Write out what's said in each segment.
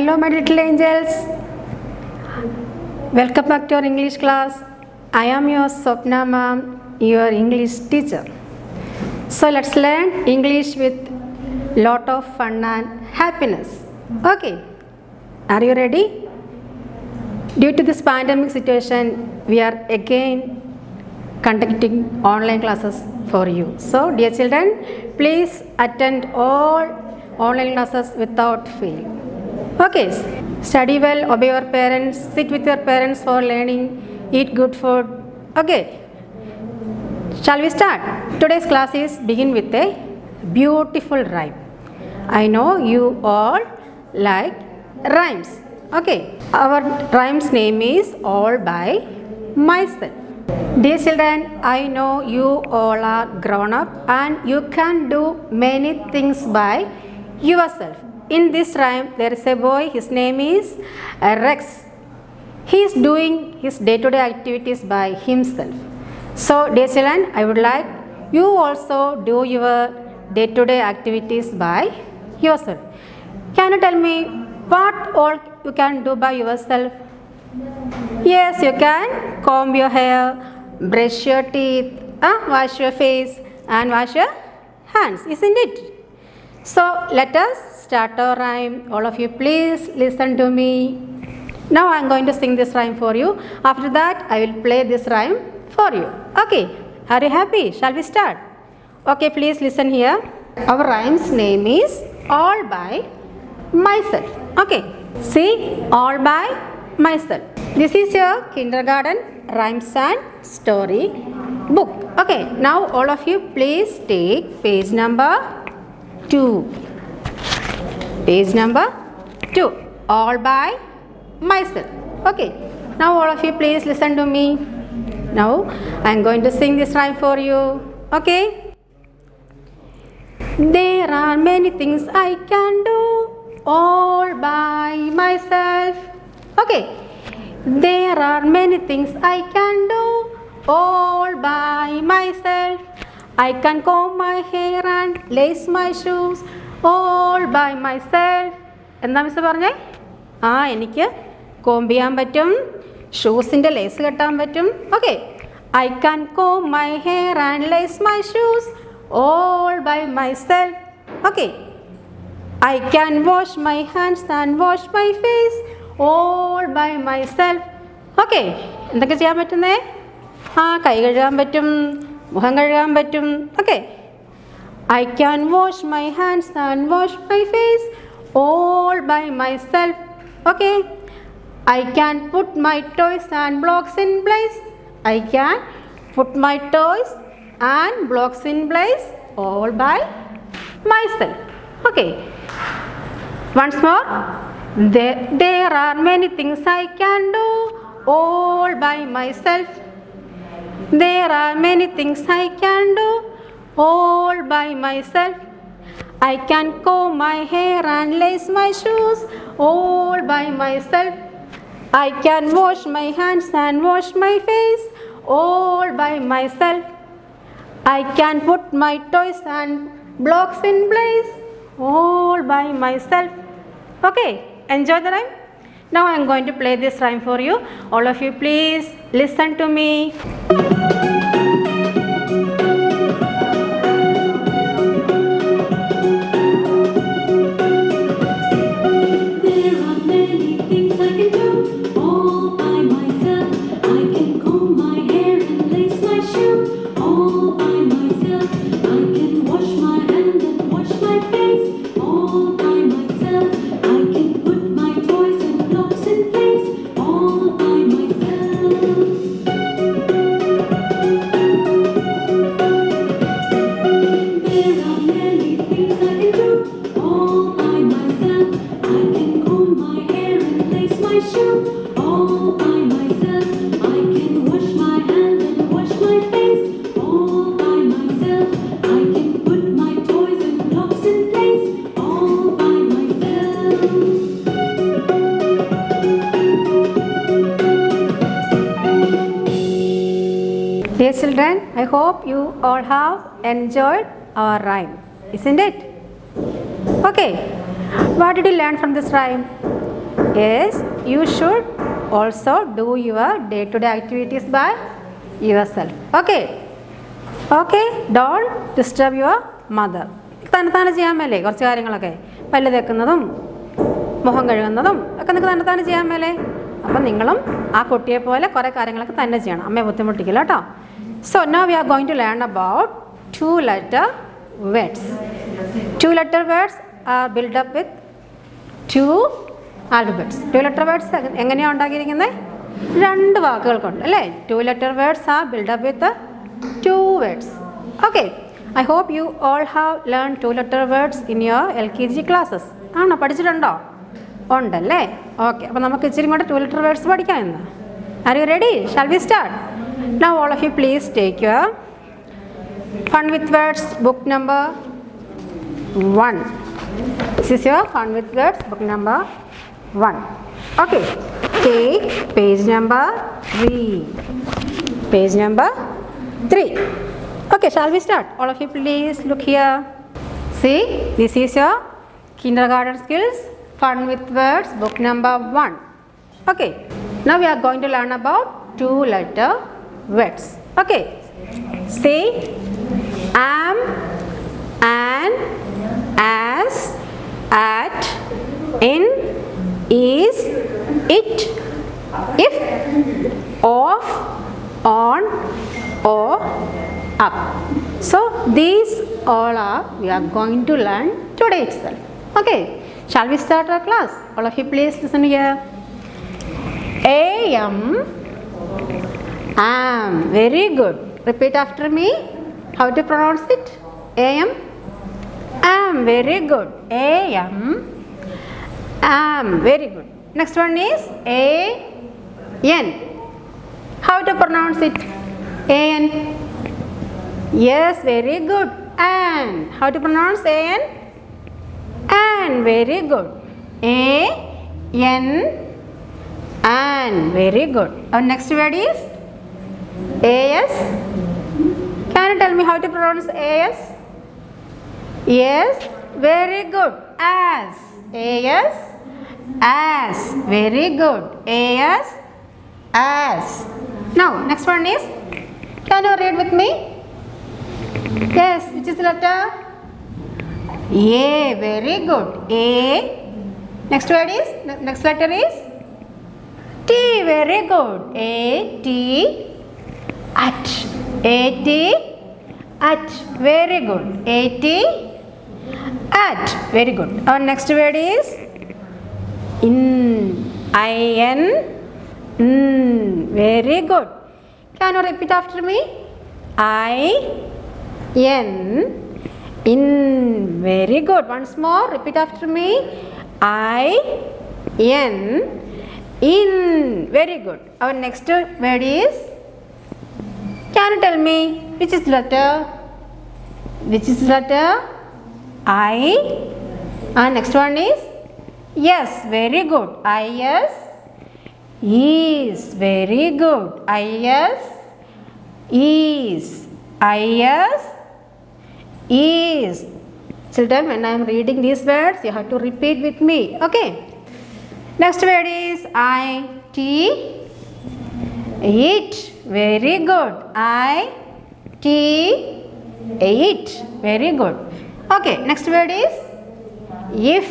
Hello my little angels. Welcome back to our English class. I am your Swapna ma'am, your English teacher. So let's learn English with lot of fun and happiness. Okay. Are you ready? Due to this pandemic situation, we are again conducting online classes for you. So dear children, please attend all online classes without fail. Okay, study well, obey your parents, sit with your parents for learning, eat good food. Okay, shall we start? Today's class is begin with a beautiful rhyme. I know you all like rhymes. Okay, our rhyme's name is All by Myself. Dear children, I know you all are grown up and you can do many things by yourself. In this rhyme, there is a boy, his name is Rex. He is doing his day-to-day activities by himself. So, dear children, I would like you also do your day-to-day activities by yourself. Can you tell me what all you can do by yourself? Yes, you can comb your hair, brush your teeth, wash your face and wash your hands, isn't it? So, let us start our rhyme. All of you please listen to me. Now I am going to sing this rhyme for you. After that I will play this rhyme for you. Okay, are you happy? Shall we start? Okay, please listen here. Our rhyme's name is All by Myself. Okay, see, All by Myself. This is your kindergarten rhymes and story book. Okay, now all of you please take page number 2. Page number 2. All by Myself. Okay. Now all of you please listen to me. Now I am going to sing this rhyme for you. Okay. There are many things I can do all by myself. Okay. There are many things I can do all by myself. I can comb my hair and lace my shoes all by myself. എന്താ miss പറഞ്ഞേ? എനിക്ക് comb ചെയ്യാൻ പറ്റും, ഷൂസിൻ്റെ lace കെട്ടാൻ പറ്റും. Okay, I can comb my hair and lace my shoes all by myself. Okay, I can wash my hands and wash my face all by myself. Okay, എന്തൊക്കെ ചെയ്യാൻ പറ്റുന്നേ? കൈ കഴുകാൻ പറ്റും, മുഖം കഴുകാൻ പറ്റും. Okay, I can wash my hands and wash my face all by myself. Okay, I can put my toys and blocks in place. I can put my toys and blocks in place all by myself. Okay, once more. There are many things I can do all by myself. There are many things I can do all by myself. I can comb my hair and lace my shoes all by myself. I can wash my hands and wash my face all by myself. I can put my toys and blocks in place all by myself. Okay, enjoy the rhyme. Now I am going to play this rhyme for you. All of you please listen to me. Dear children, I hope you all have enjoyed our rhyme, isn't it? Okay, what did you learn from this rhyme? Yes, you should also do your day-to-day activities by yourself. Okay? Okay? Don't disturb your mother. തന്നെ ചെയ്യാൻ മേലേ കുറച്ച് കാര്യങ്ങളൊക്കെ, പല്ല് തേക്കുന്നതും മുഖം കഴുകുന്നതും ഒക്കെ നിങ്ങൾക്ക് തന്നെ ചെയ്യാൻ മേലേ. അപ്പം നിങ്ങളും ആ കുട്ടിയെ പോലെ കുറേ കാര്യങ്ങളൊക്കെ തന്നെ ചെയ്യണം, അമ്മയെ ബുദ്ധിമുട്ടിക്കില്ല കേട്ടോ. So now we are going to learn about 2-letter words. 2-letter words are built up with 2 alphabets. 2-letter words എങ്ങനെയാണ് ഉണ്ടാക്കിയിരിക്കുന്നത്? 2 വാക്കുകൾ കൊണ്ട് അല്ലേ? 2-letter words are built up with 2 words. Okay. I hope you all have learned 2-letter words in your LKG classes. ആണോ, പഠിച്ചിട്ടുണ്ടോ? ഉണ്ടല്ലേ? Okay, അപ്പോൾ നമുക്ക് ഇച്ചിരി കൂടെ 2-letter words പഠിക്കാം ഇന്ന്. Are you ready? Shall we start? Now all of you please take your Fun with Words book number 1. This is your Fun with Words book number 1. Okay, take page number 3. Page number 3. Okay, shall we start? All of you please look here. See, this is your kindergarten skills Fun with Words book number 1. Okay, now we are going to learn about 2-letter words. Okay, see, am, an, as, at, in, is, it, if, of, on, or, up. So these all are we are going to learn today itself. Okay, shall we start our class? All of you please listen here. Am, very good. Repeat after me. How to pronounce it? Am, very good. Am, very good. Next one is an. How to pronounce it? An. Yes, very good. An. How to pronounce an? An, very good. An, very good. Our next word is as. Can you tell me how to pronounce as? Yes, very good. As. As, very good. As. Now, next one is, can you read with me? Yes, which is the letter? A, very good. A. Next word is, next letter is T, very good. A-T, at. A-T, at, very good. A-T, at, very good. Our next word is in. I-N, very good. Can you repeat after me? I-N, in, very good. Once more, repeat after me. I-N, in, very good. Our next word is, can you tell me which is letter? Which is letter? I. And next one is yes, very good. I-S, is, very good. I-S, is. I-S, is. Children, when I am reading these words, you have to repeat with me. Okay. Next word is I-T, it, very good. I-T, it, very good. Okay, next word is if.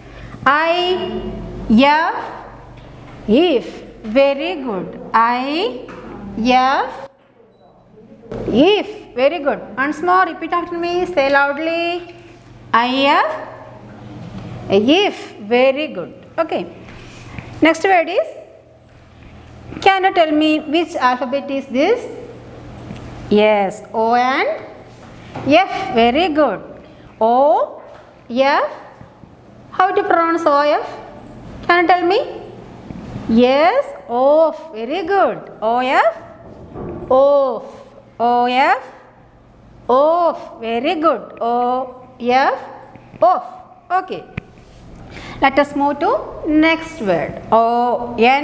I-F, if, very good. I-F, if, very good. Once more, repeat after me. Say loudly. I-F, if, very good. Okay. Next word is, can you tell me which alphabet is this? Yes, O and F, very good. O, F. How to pronounce O-F? Can you tell me? Yes, off, very good. O-F, off. O-F, off, very good. O-F, off. Okay. Let us move to next word. O-N,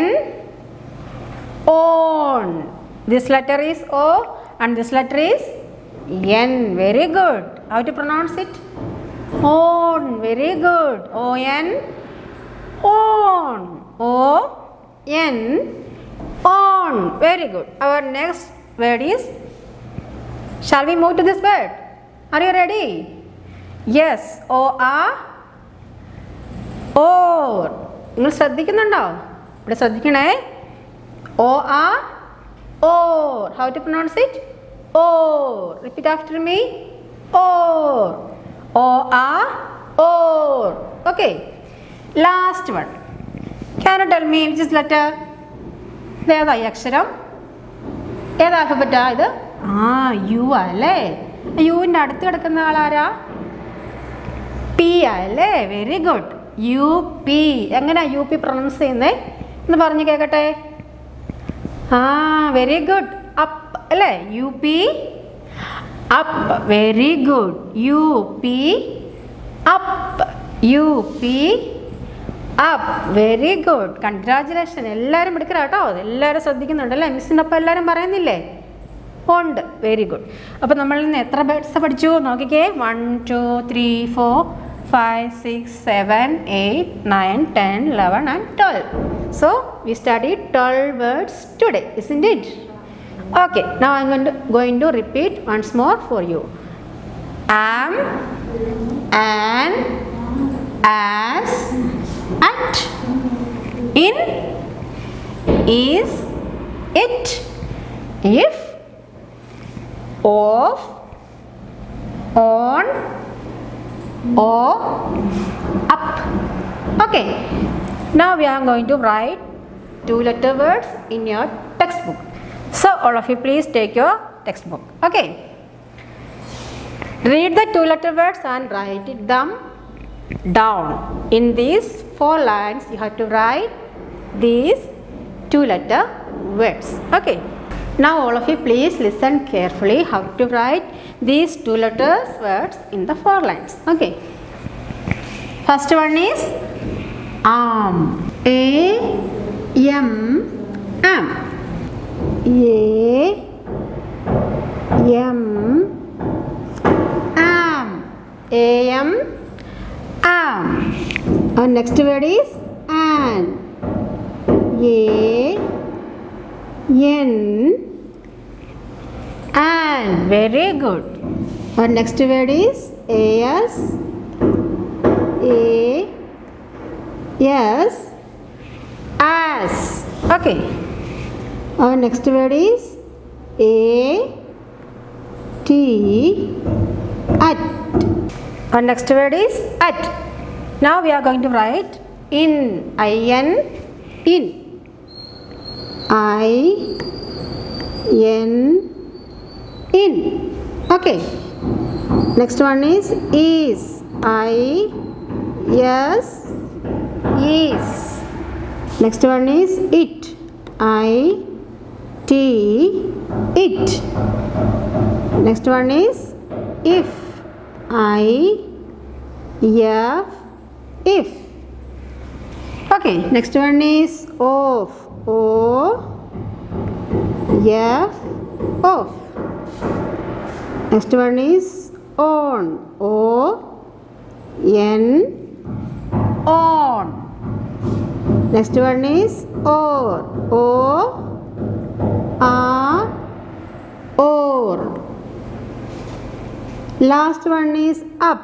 on. This letter is O and this letter is N. Very good. How to pronounce it? On, very good. O-N, on. O-N, on. Very good. Our next word is, shall we move to this word? Are you ready? Yes. O-R, or. നിങ്ങൾ ശ്രദ്ധിക്കുന്നുണ്ടോ? ഇവിടെ ശ്രദ്ധിക്കണേ. O-R, or. How to pronounce it? Or. Repeat after me. Or. O-R, or. Okay. Last one. Can you tell me which is letter? ഏതായി അക്ഷരം? ഏത് ആൽഫബറ്റാ ഇത്? U അല്ലേ? യുവിൻ്റെ അടുത്ത് കിടക്കുന്ന ആളാരാ? പി അല്ലേ? Very good. U P. എങ്ങനെയാ യു പി പ്രൊനൗൺസ് ചെയ്യുന്നേ എന്ന് പറഞ്ഞു കേൾക്കട്ടെ. Very good. അപ്പ് അല്ലേ? U P up. Very good. U P up. U P up. Very good. Congratulation. എല്ലാവരും എടുക്കുക കേട്ടോ. എല്ലാവരും ശ്രദ്ധിക്കുന്നുണ്ടല്ലേ? മിസ്സിനൊപ്പം എല്ലാവരും പറയുന്നില്ലേ? ഉണ്ട്. Very good. അപ്പോൾ നമ്മൾ ഇന്ന് എത്ര വേർഡ്സ് പഠിച്ചു നോക്കിക്കേ. 1 2 3 4 5 6 7 8 9 10 11 and 12. So we studied 12 words today, isn't it? Okay, now I'm going to repeat once more for you. Am, an, as, at, in, is, it, if, of, on, or, up. Okay, now we are going to write 2-letter words in your textbook. So all of you please take your textbook. Okay, read the 2-letter words and write them down. In these 4 lines you have to write these 2-letter words. Okay, now all of you please listen carefully how to write these 2-letter words in the 4 lines. Okay, first one is am. A-M, am. A-M, am. A-M, am. Our next word is an. A-N, an. Very good. Our next word is as. A-S, as. Okay. Our next word is A-T, at. Our next word is at. Now we are going to write in. I-N, in. I-N, in. Okay. Next one is. I-S, is. Next one is it. I-T, it. Next one is if. I-F, if. Okay, next one is of. O-F, of. Next one is on. O-N, on. Next one is or. O-R, or. Last one is up.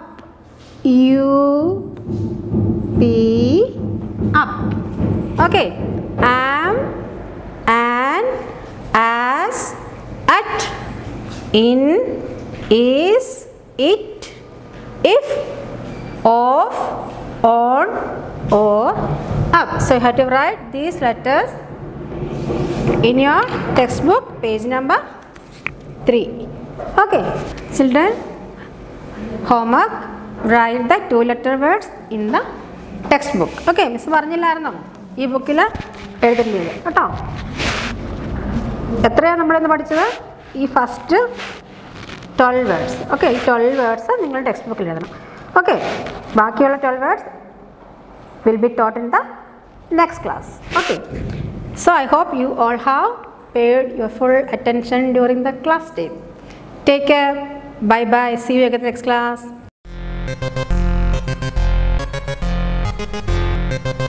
U-P, up. Okay. Am, an, as, at, in, is, it, if, of, on, or, up. So you have to write these letters in your textbook, page number 3. Okay, children, homework, write the 2-letter words in the textbook. Okay, Miss പറഞ്ഞില്ലായിരുന്നോ ഈ ബുക്കിൽ എഴുതേണ്ടത് കേട്ടോ. എത്രയാണ് നമ്മളിന്ന് പഠിച്ചത്? ഈ first 12 words. Okay, ഈ 12 വേർഡ്സ് നിങ്ങൾ ടെക്സ്റ്റ് ബുക്കിൽ എഴുതണം. ഓക്കെ, ബാക്കിയുള്ള 12 words will be taught in the next class. Okay, so I hope you all have paid your full attention during the class time. Take care. Bye bye. See you again in the next class.